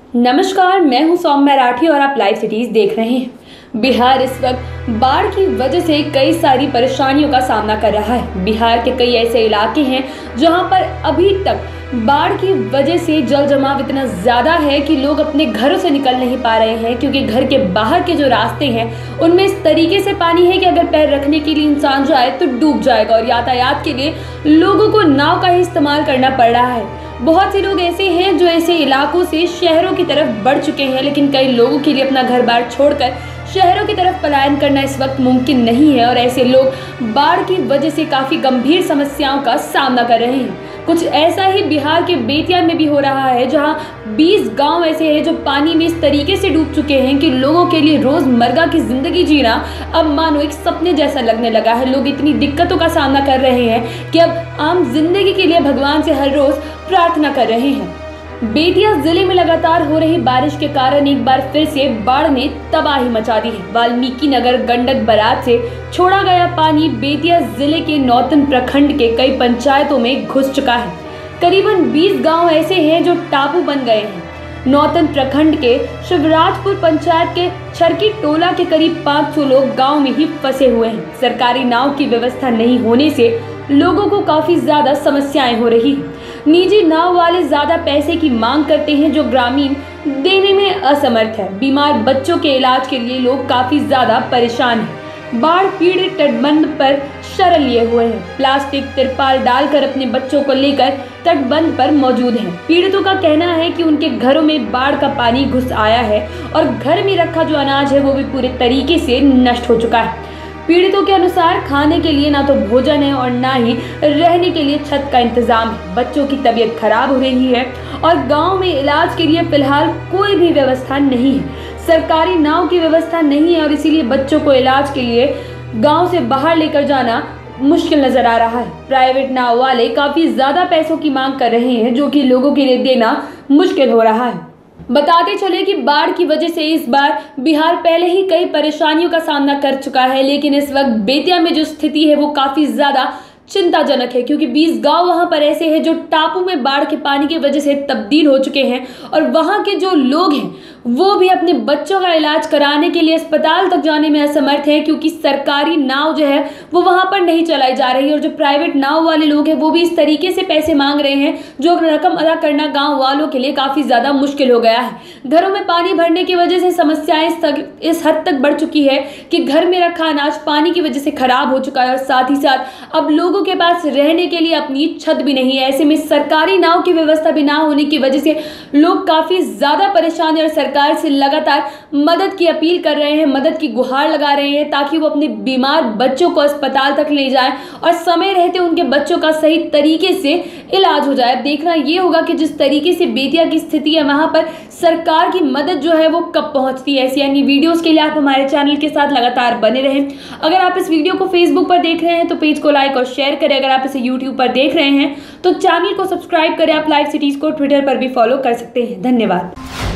नमस्कार, मैं हूं सौम्य मराठी और आप लाइव सिटीज देख रहे हैं। बिहार इस वक्त बाढ़ की वजह से कई सारी परेशानियों का सामना कर रहा है। बिहार के कई ऐसे इलाके हैं जहां पर अभी तक बाढ़ की वजह से जल जमाव इतना ज़्यादा है कि लोग अपने घरों से निकल नहीं पा रहे हैं, क्योंकि घर के बाहर के जो रास्ते हैं उनमें इस तरीके से पानी है कि अगर पैर रखने के लिए इंसान जाए तो डूब जाएगा और यातायात के लिए लोगों को नाव का ही इस्तेमाल करना पड़ रहा है। बहुत से लोग ऐसे हैं जो ऐसे इलाकों से शहरों की तरफ बढ़ चुके हैं, लेकिन कई लोगों के लिए अपना घर बार छोड़कर शहरों की तरफ पलायन करना इस वक्त मुमकिन नहीं है और ऐसे लोग बाढ़ की वजह से काफ़ी गंभीर समस्याओं का सामना कर रहे हैं। कुछ ऐसा ही बिहार के बेतिया में भी हो रहा है, जहां 20 गांव ऐसे हैं जो पानी में इस तरीके से डूब चुके हैं कि लोगों के लिए रोजमर्रा की जिंदगी जीना अब मानो एक सपने जैसा लगने लगा है। लोग इतनी दिक्कतों का सामना कर रहे हैं कि अब आम जिंदगी के लिए भगवान से हर रोज प्रार्थना कर रहे हैं। बेतिया जिले में लगातार हो रही बारिश के कारण एक बार फिर से बाढ़ ने तबाही मचा दी है। वाल्मीकि नगर गंडक बराज से छोड़ा गया पानी बेतिया जिले के नौतन प्रखंड के कई पंचायतों में घुस चुका है। करीबन 20 गांव ऐसे हैं जो टापू बन गए हैं। नौतन प्रखंड के शिवराजपुर पंचायत के छरकी टोला के करीब 500 लोग गांव में ही फंसे हुए हैं। सरकारी नाव की व्यवस्था नहीं होने से लोगों को काफी ज्यादा समस्याएं हो रही हैं। निजी नाव वाले ज्यादा पैसे की मांग करते हैं जो ग्रामीण देने में असमर्थ है। बीमार बच्चों के इलाज के लिए लोग काफी ज्यादा परेशान हैं। बाढ़ पीड़ित तटबंध पर शरण लिए हुए हैं। प्लास्टिक तिरपाल डालकर अपने बच्चों को लेकर तटबंध पर मौजूद हैं। पीड़ितों का कहना है कि उनके घरों में बाढ़ का पानी घुस आया है और घर में रखा जो अनाज है वो भी पूरे तरीके से नष्ट हो चुका है। पीड़ितों के अनुसार खाने के लिए ना तो भोजन है और ना ही रहने के लिए छत का इंतजाम है। बच्चों की तबीयत खराब हो रही है और गांव में इलाज के लिए फिलहाल कोई भी व्यवस्था नहीं है। सरकारी नाव की व्यवस्था नहीं है और इसीलिए बच्चों को इलाज के लिए गांव से बाहर लेकर जाना मुश्किल नजर आ रहा है। प्राइवेट नाव वाले काफी ज्यादा पैसों की मांग कर रहे हैं, जो कि लोगों के लिए देना मुश्किल हो रहा है। बताते चले कि बाढ़ की वजह से इस बार बिहार पहले ही कई परेशानियों का सामना कर चुका है, लेकिन इस वक्त बेतिया में जो स्थिति है वो काफी ज्यादा चिंताजनक है, क्योंकि 20 गांव वहां पर ऐसे हैं जो टापू में बाढ़ के पानी की वजह से तब्दील हो चुके हैं और वहां के जो लोग हैं वो भी अपने बच्चों का इलाज कराने के लिए अस्पताल तक जाने में असमर्थ हैं, क्योंकि सरकारी नाव जो है वो वहां पर नहीं चलाई जा रही है और जो प्राइवेट नाव वाले लोग हैं वो भी इस तरीके से पैसे मांग रहे हैं जो रकम अदा करना गाँव वालों के लिए काफ़ी ज़्यादा मुश्किल हो गया है। घरों में पानी भरने की वजह से समस्याएं इस हद तक बढ़ चुकी है कि घर में रखा अनाज पानी की वजह से खराब हो चुका है और साथ ही साथ अब लोगों के पास रहने के लिए अपनी छत भी नहीं है। ऐसे में सरकारी नाव की व्यवस्था भी ना होने की वजह से लोग काफ़ी ज़्यादा परेशान हैं और सरकार से लगातार मदद की अपील कर रहे हैं, मदद की गुहार लगा रहे हैं ताकि वो अपने बीमार बच्चों को अस्पताल तक ले जाएं और समय रहते उनके बच्चों का सही तरीके से इलाज हो जाए। अब देखना ये होगा कि जिस तरीके से बेतिया की स्थिति है वहां पर सरकार की मदद जो है वो कब पहुंचती है। ऐसी अन्य वीडियोस के लिए आप हमारे चैनल के साथ लगातार बने रहें। अगर आप इस वीडियो को फेसबुक पर देख रहे हैं तो पेज को लाइक और शेयर करें। अगर आप इसे यूट्यूब पर देख रहे हैं तो चैनल को सब्सक्राइब करें। आप लाइव सिटीज को ट्विटर पर भी फॉलो कर सकते हैं। धन्यवाद।